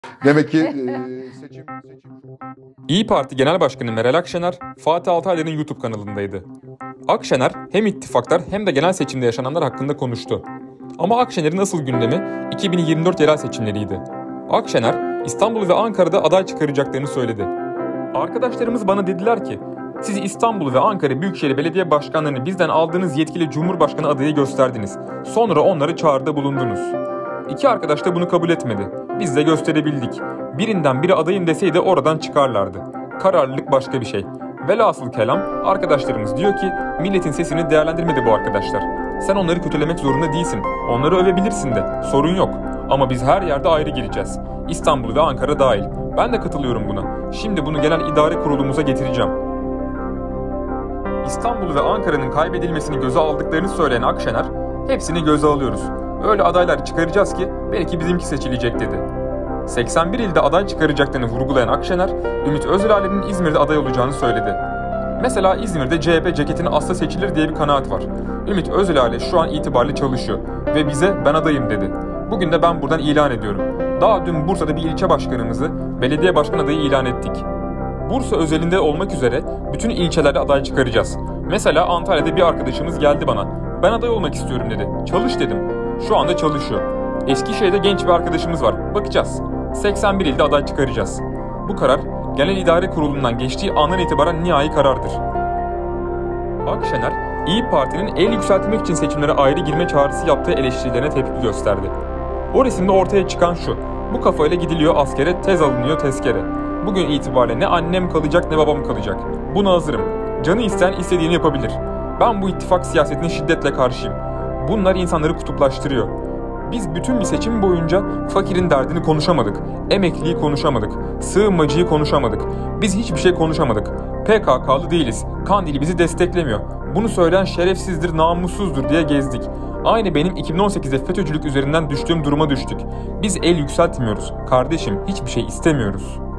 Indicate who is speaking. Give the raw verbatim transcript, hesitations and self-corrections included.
Speaker 1: Demek ki e, seçim, seçim...
Speaker 2: İYİ Parti Genel Başkanı Meral Akşener, Fatih Altaylı'nın YouTube kanalındaydı. Akşener hem ittifaklar hem de genel seçimde yaşananlar hakkında konuştu. Ama Akşener'in asıl gündemi iki bin yirmi dört yerel seçimleriydi. Akşener, İstanbul ve Ankara'da aday çıkaracaklarını söyledi. Arkadaşlarımız bana dediler ki, siz İstanbul ve Ankara Büyükşehir Belediye Başkanlarını bizden aldığınız yetkili Cumhurbaşkanı adayı gösterdiniz. Sonra onları çağrıda bulundunuz. İki arkadaş da bunu kabul etmedi. Biz de gösterebildik. Birinden biri adayım deseydi oradan çıkarlardı. Kararlılık başka bir şey. Velhasıl kelam arkadaşlarımız diyor ki milletin sesini değerlendirmedi bu arkadaşlar. Sen onları kötülemek zorunda değilsin. Onları övebilirsin de. Sorun yok. Ama biz her yerde ayrı gireceğiz. İstanbul ve Ankara dahil. Ben de katılıyorum buna. Şimdi bunu genel idare kurulumuza getireceğim. İstanbul ve Ankara'nın kaybedilmesini göze aldıklarını söyleyen Akşener, hepsini göze alıyoruz. Öyle adaylar çıkaracağız ki belki bizimki seçilecek dedi. seksen bir ilde aday çıkaracaklarını vurgulayan Akşener, Ümit Özdağ'ın İzmir'de aday olacağını söyledi. Mesela İzmir'de C H P ceketini asla seçilir diye bir kanaat var. Ümit Özdağ şu an itibariyle çalışıyor ve bize ben adayım dedi. Bugün de ben buradan ilan ediyorum. Daha dün Bursa'da bir ilçe başkanımızı belediye başkan adayı ilan ettik. Bursa özelinde olmak üzere bütün ilçelerde aday çıkaracağız. Mesela Antalya'da bir arkadaşımız geldi bana. Ben aday olmak istiyorum dedi. Çalış dedim. Şu anda çalışıyor. Eskişehir'de genç bir arkadaşımız var. Bakacağız. seksen bir ilde aday çıkaracağız. Bu karar Genel İdare Kurulu'ndan geçtiği andan itibaren nihai karardır. Akşener, İYİ Parti'nin el yükseltmek için seçimlere ayrı girme çağrısı yaptığı eleştirilerine tepki gösterdi. O resimde ortaya çıkan şu: bu kafayla gidiliyor askere, tez alınıyor tezkere. Bugün itibariyle ne annem kalacak ne babam kalacak. Buna hazırım. Canı isteyen istediğini yapabilir. Ben bu ittifak siyasetine şiddetle karşıyım. Bunlar insanları kutuplaştırıyor. Biz bütün bir seçim boyunca fakirin derdini konuşamadık. Emekliliği konuşamadık. Sığınmacıyı konuşamadık. Biz hiçbir şey konuşamadık. P K K'lı değiliz. Kandil bizi desteklemiyor. Bunu söyleyen şerefsizdir, namussuzdur diye gezdik. Aynı benim iki bin on sekizde FETÖ'cülük üzerinden düştüğüm duruma düştük. Biz el yükseltmiyoruz. Kardeşim hiçbir şey istemiyoruz.